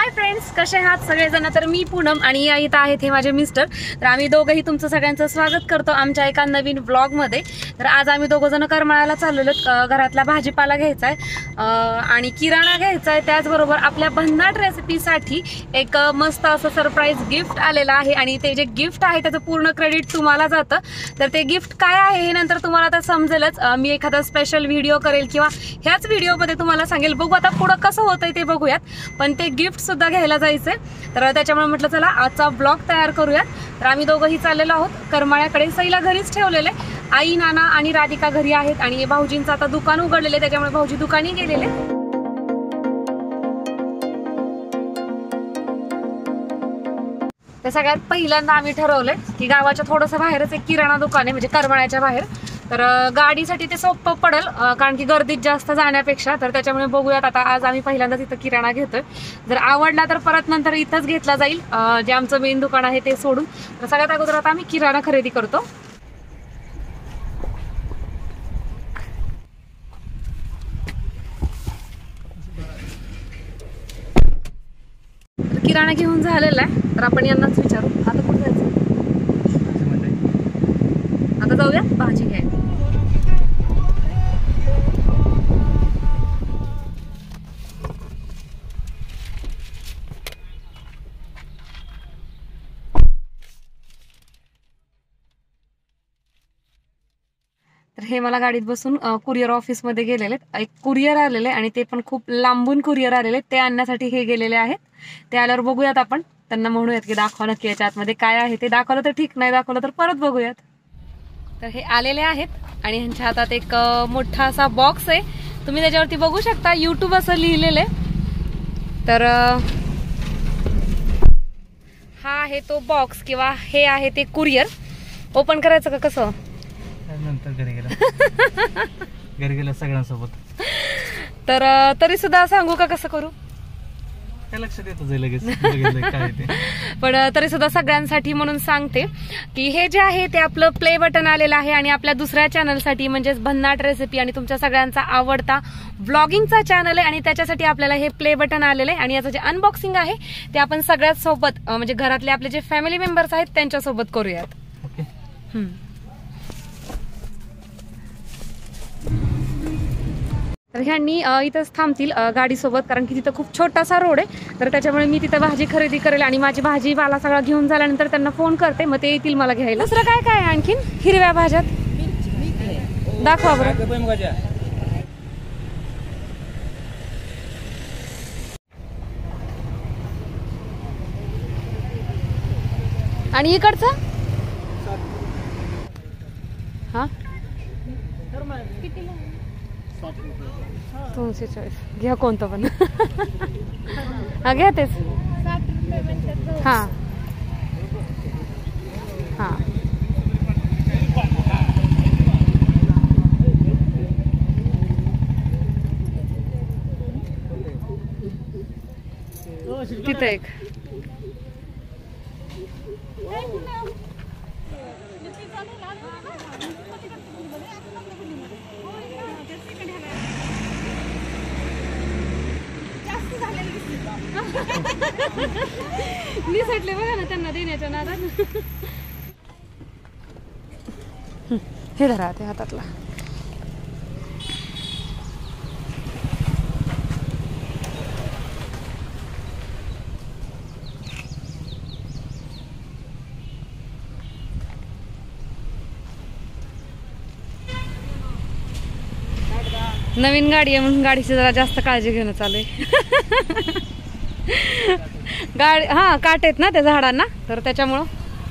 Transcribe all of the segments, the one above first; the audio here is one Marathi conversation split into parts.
हाय फ्रेंड्स, कसे आहात सगळेजण? तर मी पूनम आणि या इथं आहेत हे माझे मिस्टर. तर आम्ही दोघंही तुमचं सगळ्यांचं स्वागत करतो आमच्या एका नवीन व्लॉगमध्ये. तर आज आम्ही दोघं जण करमाळ्याला चाललेलो. घरातला भाजीपाला घ्यायचा आहे आणि किराणा घ्यायचा आहे. त्याचबरोबर आपल्या भन्नाट रेसिपीसाठी एक मस्त असं सरप्राईज गिफ्ट आलेलं आहे आणि ते जे गिफ्ट आहे त्याचं पूर्ण क्रेडिट तुम्हाला जातं. तर ते गिफ्ट काय आहे हे नंतर तुम्हाला आता समजेलच. मी एखादा स्पेशल व्हिडिओ करेल किंवा ह्याच व्हिडिओमध्ये तुम्हाला सांगेल. बघू आता पुढं कसं होतंय ते बघूयात. पण ते गिफ्ट सुद्धा घ्यायला जायचंय, तर त्याच्यामुळे म्हटलं चला आजचा ब्लॉग तयार करूयात. तर आम्ही दोघंही चाललेलो आहोत करमाळ्याकडे. सईला घरीच ठेवलेले, आई नाना आणि राधिका घरी आहेत आणि भाऊजींचं आता दुकान उघडलेले, त्याच्यामुळे भाऊजी दुकानी गेलेले. तर सगळ्यात पहिल्यांदा आम्ही ठरवलंय की गावाच्या थोडंसं बाहेरच एक किराणा दुकान आहे, म्हणजे करमाळ्याच्या बाहेर. तर गाडीसाठी ते सोपं पडेल, कारण की गर्दीत जास्त जाण्यापेक्षा. तर त्याच्यामुळे बघूयात आता. आज आम्ही पहिल्यांदाच इथं किराणा घेतोय. जर आवडला तर परत नंतर इथंच घेतला जाईल, जे आमचं मेन दुकान आहे ते सोडून. तर सगळ्यात अगोदर आता आम्ही किराणा खरेदी करतो. किराणा घेऊन झालेला आहे, तर आपण यांनाच विचारू आता कुठे जायचं. आता जाऊया भाजी घ्यायला. तर हे मला गाडीत बसून कुरिअर ऑफिसमध्ये गेलेले. एक कुरिअर आलेले आणि ते पण खूप लांबून कुरिअर आलेले, ते आणण्यासाठी हे गेलेले आहेत. ते आल्यावर बघूयात आपण. त्यांना म्हणूयात की दाखवा नक्की याच्या आतमध्ये काय आहे ते. दाखवलं तर ठीक, नाही दाखवलं तर परत बघूयात. तर हे आलेले आहेत आणि ह्यांच्या हातात एक मोठा असा बॉक्स आहे. तुम्ही त्याच्यावरती बघू शकता YouTube असं लिहिलेलं आहे. तर हा आहे तो बॉक्स किंवा हे आहे ते कुरिअर. ओपन करायचं का कसं? नंतर घरी गेला सगळ्यांसोबत. तर तरी सुद्धा सांगू का कसं करू? काय लक्षात येतं लगेच काय ते. पण तरी सुद्धा सगळ्यांसाठी म्हणून सांगते की हे जे आहे ते आपलं प्ले बटन आलेलं आहे आणि आपल्या दुसऱ्या चॅनलसाठी म्हणजेच भन्नाट रेसिपी आणि तुमच्या सगळ्यांचा आवडता व्लॉगिंगचा चॅनल आहे आणि त्याच्यासाठी आपल्याला हे प्ले बटन आलेलं आहे. आणि याचं जे अनबॉक्सिंग आहे ते आपण सगळ्यात सोबत म्हणजे घरातले आपले जे फॅमिली मेंबर्स आहेत त्यांच्यासोबत करूयात. ओके. तर ह्यांनी इथंच थांबतील गाडीसोबत, कारण की तिथं खूप छोटासा रोड आहे. तर त्याच्यामुळे मी तिथं भाजी खरेदी करेल आणि माझी भाजीपाला सगळा घेऊन झाल्यानंतर त्यांना फोन करते, मग ते येतील मला घ्यायला. दुसरं काय काय आणखीन हिरव्या भाज्यात दाखवा बरं. आणि इकडचं हा 240 घ्या कोणतं पण. हा घ्या तेच. हा हा तिथं एक. मी सटले बघा ना त्यांना देण्याच्या नादात. हे धरा ते हातातला. नवीन गाडी आहे म्हणून गाडीची जरा जास्त काळजी घेणं चालू आहे. गाडी हा काट आहेत ना त्या झाडांना, तर त्याच्यामुळं.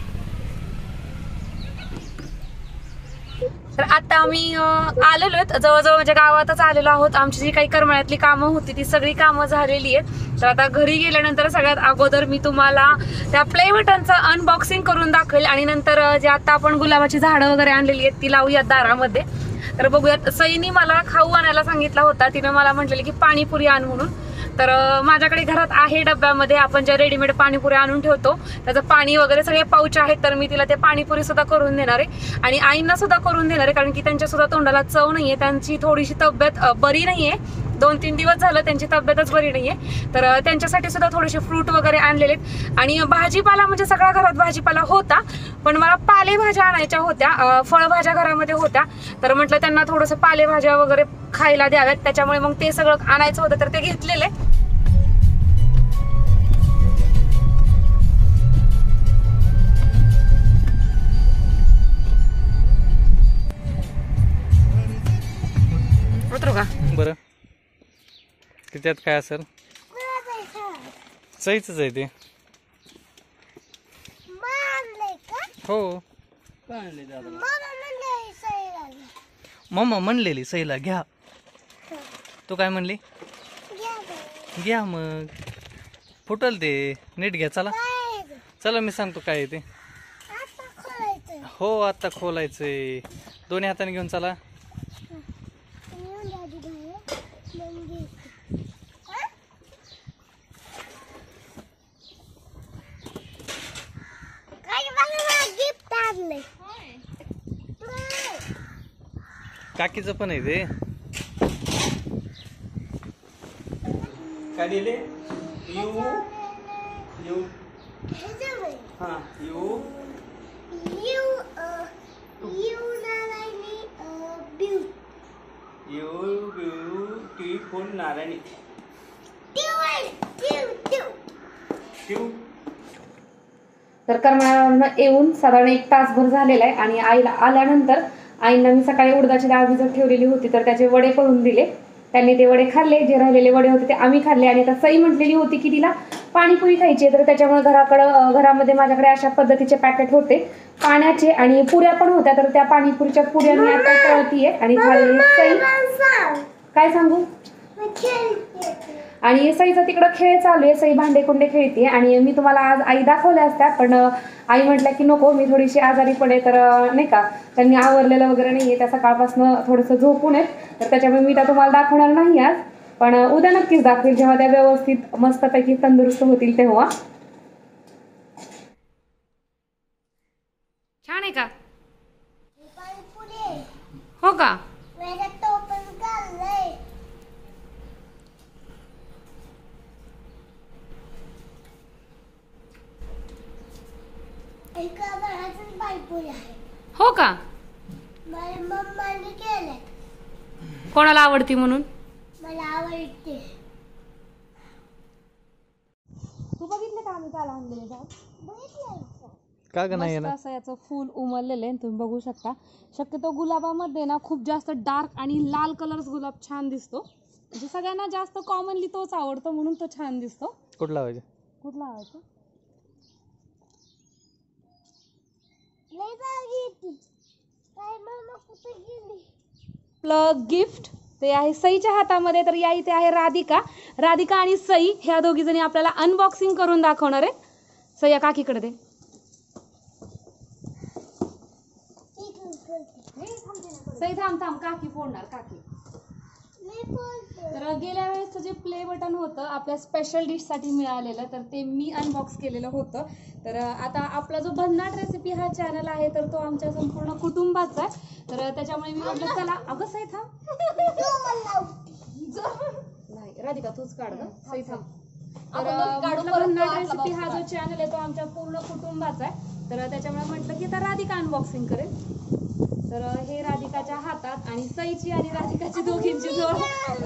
तर आता आम्ही आलेलो आहेत जवळजवळ म्हणजे गावातच आलेलो आहोत. आमची जी काही करमाळ्यातली कामं होती ती सगळी कामं झालेली आहेत. तर आता घरी गेल्यानंतर सगळ्यात अगोदर मी तुम्हाला त्या प्ले बटनचं अनबॉक्सिंग करून दाखवेल आणि नंतर जे आता आपण गुलाबाची झाडं वगैरे आणलेली आहेत ती लावूयात दारामध्ये. तर बघूयात. सईनी मला खाऊ आणायला सांगितला होता, तिने मला म्हटलेली की पाणीपुरी आण म्हणून. तर माझ्याकडे घरात आहे डब्यामध्ये आपण जे रेडीमेड पाणीपुरी आणून ठेवतो त्याचं पाणी वगैरे सगळे पाऊच आहेत. तर मी तिला ते पाणीपुरी सुद्धा करून देणार आहे आणि आईंना सुद्धा करून देणार आहे, कारण की त्यांच्या सुद्धा तोंडाला चव नाहीये, त्यांची थोडीशी तब्येत बरी नाहीये. 2-3 दिवस झालं त्यांची तब्येतच बरी नाहीये. तर त्यांच्यासाठी सुद्धा थोडेसे फ्रूट वगैरे आणलेले आहेत. आणि भाजीपाला म्हणजे सगळ्या घरात भाजीपाला होता, पण मला पालेभाज्या आणायच्या होत्या, फळभाज्या घरामध्ये होत्या. तर म्हटलं त्यांना थोडंसं पालेभाज्या वगैरे खायला द्याव्यात, त्याच्यामुळे मग ते सगळं आणायचं होतं, तर ते घेतलेले. उतरू का? बरं त्यात काय असेल? सहीच आहे ते. हो मम्मा म्हणलेली सहीला घ्या. तू काय म्हणली? घ्या मग फुटल ते, नीट घ्या. चला चला मी सांगतो काय आहे ते. हो आता खोलायचंय, दोन्ही हाताने घेऊन चला. काकीचं पण आहे ते. काय दिले? यू यू हा यू ब्युटिफुल नारायणी. तर करमाळ्यावरनं येऊन साधारण 1 तासभर झालेला आहे. आणि आईला आल्यानंतर आईंना मी सकाळी उडदाची डाळ भिजत ठेवलेली होती, तर त्याचे वडे करून दिले. त्यांनी ते वडे खाल्ले, जे राहिलेले वडे होते ते आम्ही खाल्ले. आणि आता सई म्हटलेली होती की तिला पाणीपुरी खायची, तर त्याच्यामुळे घरामध्ये माझ्याकडे अशा पद्धतीचे पॅकेट होते पाण्याचे, आणि पुऱ्या पण होत्या. तर त्या पाणीपुरीच्या पुऱ्या मी आता तळतीये. आणि सई काय सांगू, आणि सईचा तिकडं खेळ चालू आहे. सई भांडे कुंडे खेळते. आणि मी तुम्हाला आज आई दाखवल्या असत्या, पण आई म्हटल्या की नको, मी थोडीशी आजारी पडे, तर नाही का त्यांनी आवरलेलं वगैरे नाहीये, त्या सकाळपासून थोडंसं झोपून आहेत, तर त्याच्यामुळे मी त्या तुम्हाला दाखवणार नाही आज. पण उद्या नक्कीच दाखवेल, जेव्हा त्या व्यवस्थित मस्तपैकी तंदुरुस्त होतील तेव्हा. छान आहे का? हो का? हो का? कोणाला आवडती म्हणून? मला आवडते. तू बघितलं का आम्ही काल आणलेले झाड? का ग नाही असं याचं फुल उमललेलं आहे, तुम्ही बघू शकता. शक्यतो गुलाबामध्ये ना खूप जास्त डार्क आणि लाल कलर्स गुलाब छान दिसतो. म्हणजे सगळ्यांना जास्त कॉमनली तोच आवडतो, म्हणून तो छान दिसतो. कुठला लावायचं? कुठला लावायचा? आपलं गिफ्ट ते आहे सईच्या हातामध्ये. तर या इथे आहे राधिका. राधिका आणि सई ह्या दोघी जणी आपल्याला अनबॉक्सिंग करून दाखवणार आहे. सई काकीकडे दे. सई थांब काकी फोडणार, काकी. तर गेल्या वेळेस जे प्ले बटन होतं आपल्या स्पेशल डिश साठी मिळालेलं, तर ते मी अनबॉक्स केलेलं होतं. तर आता आपला जो भन्नाट रेसिपी हा चॅनल आहे, तर तो आमच्या संपूर्ण कुटुंबाचा आहे. तर त्याच्यामुळे मी म्हटलं चला. अगं सई थांब. नाही राधिका तूच काढ ग. सई थांब. तर भन्नाट रेसिपी हा जो चॅनल आहे तो आमच्या पूर्ण कुटुंबाचा आहे. तर त्याच्यामुळे म्हटलं की आता राधिका अनबॉक्सिंग करेल. तर हे राधिकाच्या हातात, आणि सईची आणि राधिकाची दोघींची जोड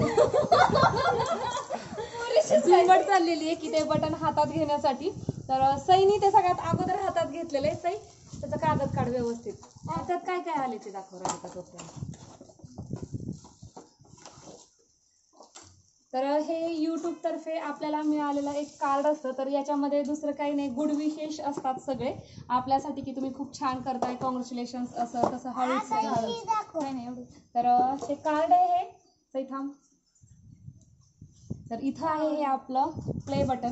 झुंबड चाललेली आहे की ते बटन हातात घेण्यासाठी. तर सईनी ते सगळ्यात अगोदर हातात घेतलेलं आहे. सई त्याचं कागद काढ व्यवस्थित. त्यात काय काय आले ते दाखव राधिका तोपर्यंत. तर हे YouTube तर्फे आपल्याला मिळालेलं एक कार्ड असतं. तर याच्यामध्ये दुसरं काही नाही, गुड विशेष असतात सगळे आपल्यासाठी की तुम्ही खूप छान करताय, कॉंग्रॅच्युलेशन्स, असं तसं हळूच नाही एवढं. तर हे कार्ड आहे हे. सई थांब. तर इथं आहे हे आपलं प्ले बटन.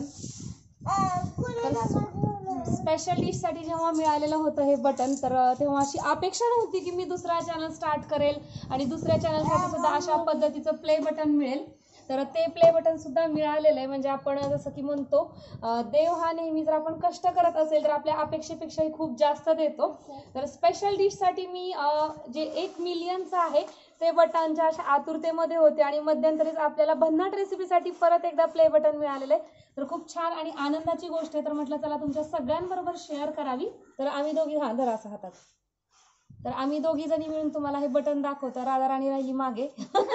स्पेशल डिश साठी जेव्हा मिळालेलं होतं हे बटन, तर तेव्हा अशी अपेक्षा नव्हती की मी दुसरा चॅनल स्टार्ट करेल आणि दुसऱ्या चॅनलसाठी सुद्धा अशा पद्धतीचं प्ले बटन मिळेल. तर ते प्ले बटन सुद्धा मिळालेलं आहे. म्हणजे आपण जसं की म्हणतो, देव हा नेहमी जर आपण कष्ट करत असेल तर आपल्या अपेक्षेपेक्षाही खूप जास्त देतो. तर स्पेशल डिश साठी मी जे 1 मिलियनचं आहे ते बटनच्या अशा आतुरतेमध्ये होते आणि मध्यंतरीच आपल्याला भन्नाट रेसिपीसाठी परत एकदा प्ले बटन मिळालेलं आहे. तर खूप छान आणि आनंदाची गोष्ट आहे. तर म्हटलं चला तुमच्या सगळ्यांबरोबर शेअर करावी. तर आम्ही दोघी धरा असं हातात. तर आम्ही दोघी जणी मिळून तुम्हाला हे बटन दाखवतो. राधा राणी राहिली मागे.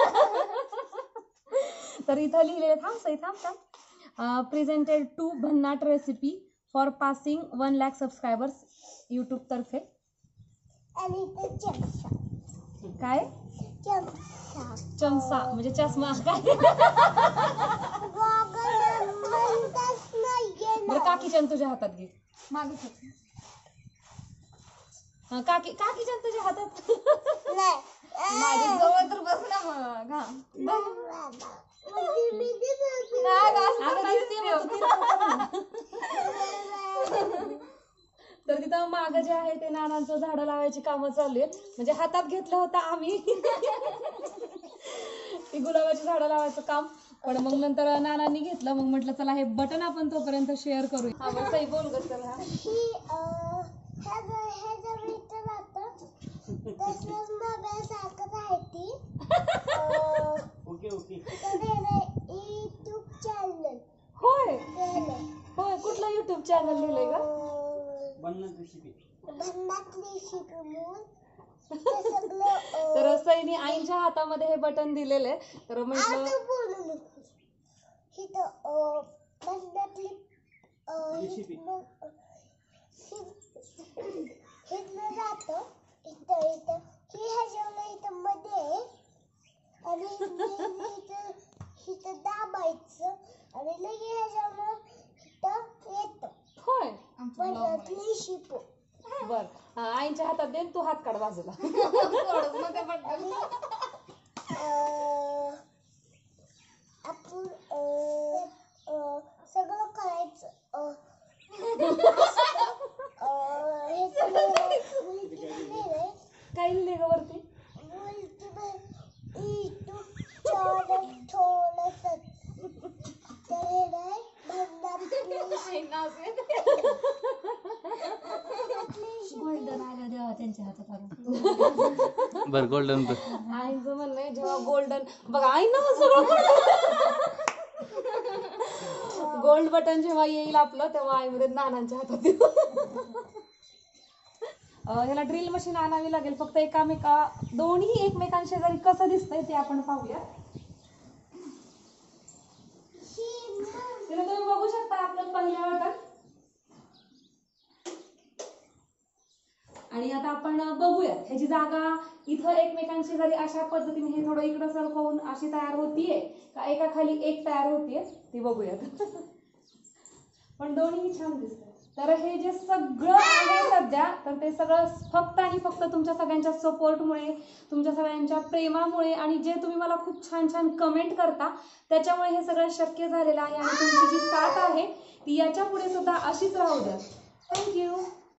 तर इथं लिहिलेलं थांब presented to Bhannat recipe for passing 1 lakh subscribers YouTube तर्फे. आणि ते चमचा काय चमचा चमचा म्हणजे चष्मा काय. गॉगल म्हणताच नाहीये बरं ना. काकीचंद तुझ्या हातात घे. काकीचंद तुझ्या हातात. नाही. माझी जवळ तर बस ना मग. हा. म्हणजे मी दिसत अगं दिसते मग तू तिला. तर तिथं माग जे आहे ते नानांचं झाडं लावायची कामं चालू आहेत. म्हणजे हातात घेतलं होतं आम्ही ती गुलाबाची झाडं लावायचं काम. पण मग नंतर नानांनी घेतलं. मग म्हटलं चला हे बटन आपण तोपर्यंत शेअर करूया. हा मग सही बोल ग चला. हे जर इथं राहतं तसंच मोबाईल सारखंच आहे ती. तर युट्यूब चॅनल होय केलंय. होय कुठलं युट्यूब चॅनल लिहिलंय का. भन्नाट रेसिपी म्हणून ते सगळं तर सईनी आईच्या हातामध्ये हे बटन दिलेलं आहे. तर म्हटलं आता बोलू नको. इथं भन्नाटली इथनं जातं इथं इथं ही ह्याच्यावर इथं मध्ये आहे आणि इथं दाबायचं आणि लगे ह्याच्यावर इथं येतं. होय भन्नाटली शिपो. बर आईच्या हातात दे तू हात काढ बाजूला. आणि आपण सगळं करायचं. हे सगळं काय लिहिले ग वरती. युट्यूब चॅनल थोडंसं तर हे नाही गोल्डन आलं देवा त्यांच्या हातात. बर गोल्डन आईचं म्हणणं आहे जेव्हा गोल्डन बघा आईनं मग सगळं गोल्ड बटन जेव्हा येईल आपलं तेव्हा आईमध्ये नानांच्या हातात देऊ. ह्याला ड्रिल मशीन आणावी लागेल. फक्त दोन्ही एकमेकांशेजारी कसं दिसतंय ते आपण पाहूया. तिला तुम्ही बघू शकता आपलं पहिलं बटन. आणि आता आपण बघूया ह्याची जागा इथं एकमेकांशी जरी अशा पद्धतीने हे थोडं इकडं सरकवून अशी तयार होतीये का एका खाली एक तयार होतीये ती बघूयात. पण दोन्ही छान दिसत. तर हे जे सगळं आहे सध्या तर ते सगळं फक्त आणि फक्त तुमच्या सगळ्यांच्या सपोर्टमुळे तुमच्या सगळ्यांच्या प्रेमामुळे आणि जे तुम्ही मला खूप छान छान कमेंट करता त्याच्यामुळे हे सगळं शक्य झालेलं आहे. आणि तुमची जी साथ आहे ती याच्या पुढे सुद्धा अशीच राहू द्या. थँक्यू.